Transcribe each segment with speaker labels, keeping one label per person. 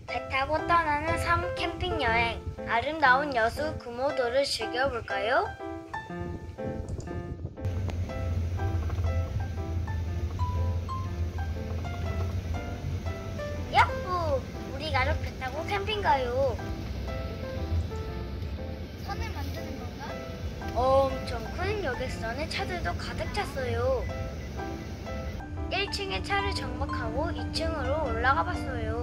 Speaker 1: 배 타고 떠나는 섬 캠핑 여행. 아름다운 여수 금오도를 즐겨볼까요? 야호! 우리 가족 배 타고 캠핑 가요.
Speaker 2: 선을 만드는 건가?
Speaker 1: 엄청 큰 여객선에 차들도 가득 찼어요. 1층에 차를 정박하고 2층으로 올라가 봤어요.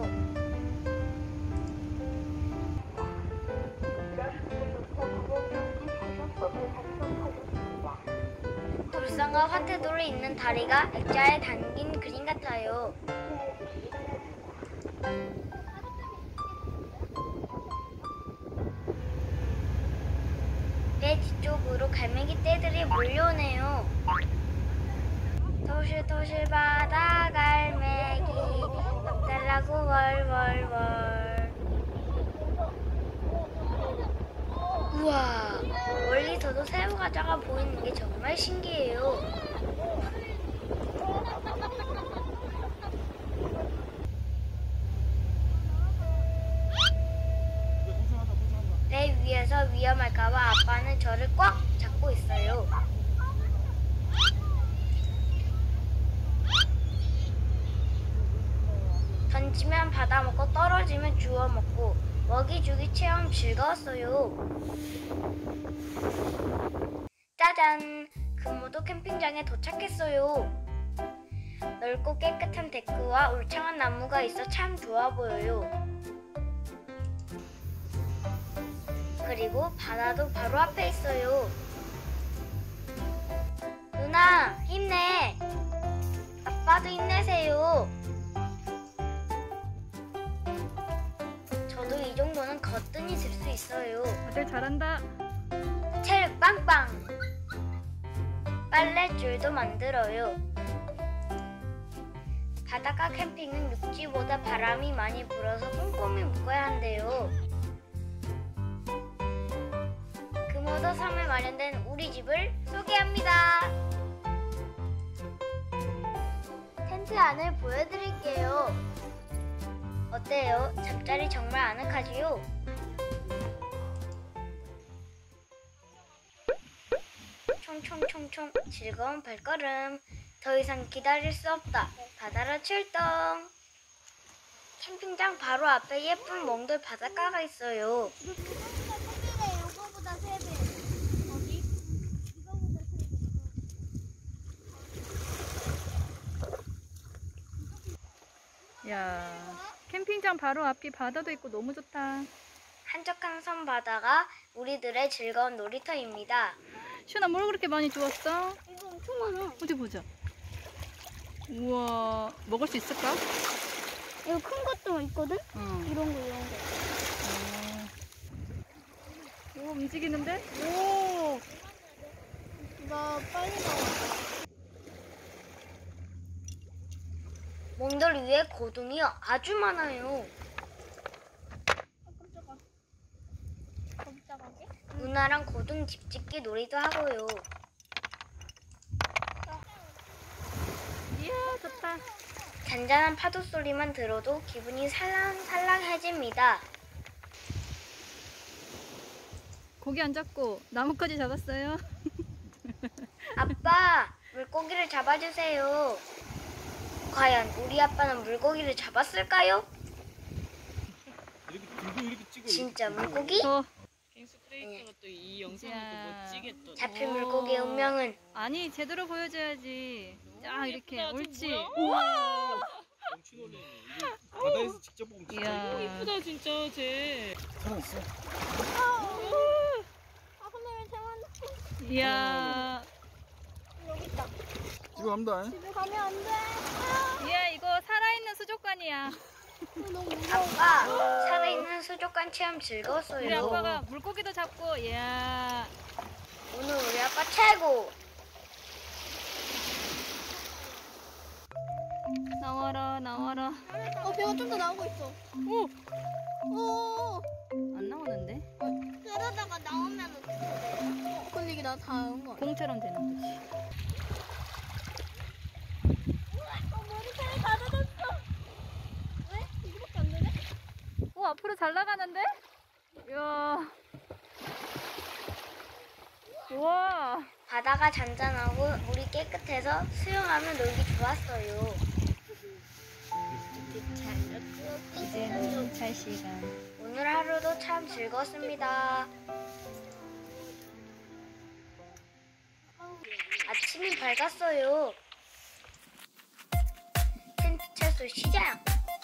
Speaker 1: 돌산과 화태돌에 있는 다리가 액자에 담긴 그림 같아요. 배 뒤쪽으로 갈매기 떼들이 몰려오네요. 토실토실 바다 갈매기 밥 달라고 월월월. 우와, 멀리서도 새우과자가 보이는 게 정말 신기해요. 배 위에서 위험할까봐 아빠는 저를 꽉 잡고 있어요. 던지면 받아먹고 떨어지면 주워먹고 먹이주기 체험 즐거웠어요. 짜잔! 금오도 캠핑장에 도착했어요. 넓고 깨끗한 데크와 울창한 나무가 있어 참 좋아 보여요. 그리고 바다도 바로 앞에 있어요. 누나, 힘내! 아빠도 힘내세요. 저도 이 정도는 거뜬히 들 수 있어요.
Speaker 3: 다들 잘한다.
Speaker 1: 체력 빵빵! 빨랫줄도 만들어요. 바닷가 캠핑은 육지보다 바람이 많이 불어서 꼼꼼히 묶어야 한대요. 금오도 섬에 마련된 우리 집을 소개합니다. 텐트 안을 보여드릴게요. 어때요? 잠자리 정말 아늑하지요? 총총총총 즐거운 발걸음. 더 이상 기다릴 수 없다. 바다로 출동. 캠핑장 바로 앞에 예쁜 몽돌 바닷가가 있어요.
Speaker 2: 이거보다 3배. 어디? 이거보다 3배.
Speaker 3: 야, 캠핑장 바로 앞이 바다도 있고 너무 좋다.
Speaker 1: 한적한 섬 바다가 우리들의 즐거운 놀이터입니다.
Speaker 3: 시연아, 뭘 그렇게 많이 주웠어?
Speaker 2: 이거 엄청 많아.
Speaker 3: 어디 보자. 우와, 먹을 수 있을까?
Speaker 2: 이거 큰 것도 있거든?
Speaker 3: 응.
Speaker 2: 이런 거.
Speaker 3: 오, 움직이는데?
Speaker 2: 오! 나 빨리 나와.
Speaker 1: 몽돌 위에 고둥이 아주 많아요.
Speaker 2: 깜짝아.
Speaker 1: 누나랑 고둥 집짓기 놀이도 하고요.
Speaker 3: 이야, 좋다.
Speaker 1: 잔잔한 파도 소리만 들어도 기분이 살랑살랑해집니다.
Speaker 3: 고기 안 잡고 나뭇가지 잡았어요.
Speaker 1: 아빠, 물고기를 잡아주세요. 과연 우리 아빠는 물고기를 잡았을까요?
Speaker 4: 이렇게 들고 이렇게 찍어.
Speaker 1: 진짜 물고기?
Speaker 5: 갱스 크레이커가 또 이 영상을 또 멋지게 또
Speaker 1: 잡힌 물고기의 운명은
Speaker 3: 아니, 제대로 보여줘야지. 자, 이렇게.
Speaker 5: 예쁘다. 저
Speaker 3: 옳지.
Speaker 5: 뭐야?
Speaker 3: 우와!
Speaker 4: 엄청 놀래. 이게 바다에서 직접 보면 진짜
Speaker 3: 이야.
Speaker 5: 예쁘다 진짜 쟤.
Speaker 4: 살아있어.
Speaker 2: 아, 근데 왜 쟤만
Speaker 3: 이야.
Speaker 2: 여기 있다.
Speaker 4: 집에 갑니다.
Speaker 2: 집에 가면 안 돼.
Speaker 3: 이야, 이거 살아있는 수족관이야.
Speaker 2: 너무 무서워.
Speaker 1: 아빠, 살아있는 수족관 체험
Speaker 3: 우리
Speaker 1: 즐거웠어요.
Speaker 3: 아빠가 물고기도 잡고, 이야.
Speaker 1: 오늘 우리 아빠 최고!
Speaker 3: 나와라, 나와라.
Speaker 2: 배가 좀 더 나오고 있어. 오!
Speaker 3: 안 나오는데?
Speaker 2: 그러다가 나오면 어떻게 돼? 근데 이게 나 닿은 거 아니야?
Speaker 3: 공처럼 되는 거지.
Speaker 2: 머리카락이 다 젖었어. 왜? 이거밖에 안 되네?
Speaker 3: 오, 앞으로 잘 나가는데? 이야. 우와.
Speaker 1: 바다가 잔잔하고 물이 깨끗해서 수영하면 놀기 좋았어요.
Speaker 3: 이제는 잘 시간.
Speaker 1: 오늘 하루도 참 즐거웠습니다. 아침이 밝았어요. 텐트 철수 시작!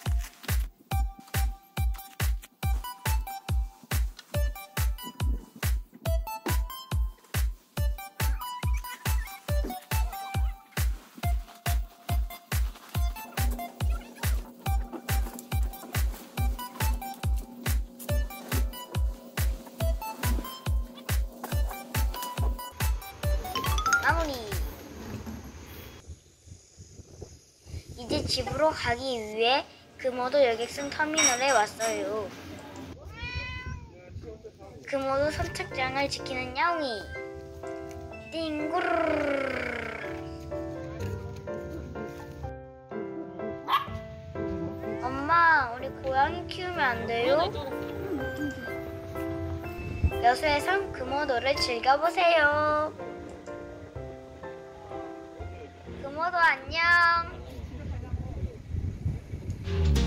Speaker 1: 마무리! 이제 집으로 가기 위해 금오도 여객선 터미널에 왔어요. 금오도 선착장을 지키는 야옹이. 띵구르르르. 엄마, 우리 고양이 키우면 안 돼요? 여수에선 금오도를 즐겨보세요. 금오도 안녕.